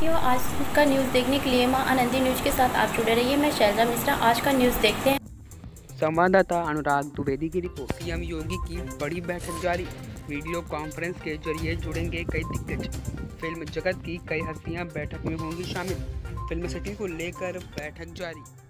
साथियों, आज का न्यूज़ देखने के लिए मां आनंदी न्यूज़ के साथ आप जुड़े रहिए। मैं शैलजा मिश्रा। आज का न्यूज़ देखते हैं। संवाददाता अनुराग द्विवेदी की रिपोर्ट। सीएम योगी की बड़ी बैठक जारी। वीडियो कॉन्फ्रेंस के जरिए जुड़ेंगे कई दिग्गज। फिल्म जगत की कई हस्तियां बैठक में होंगी शामिल। फिल्म सिटी को लेकर बैठक जारी।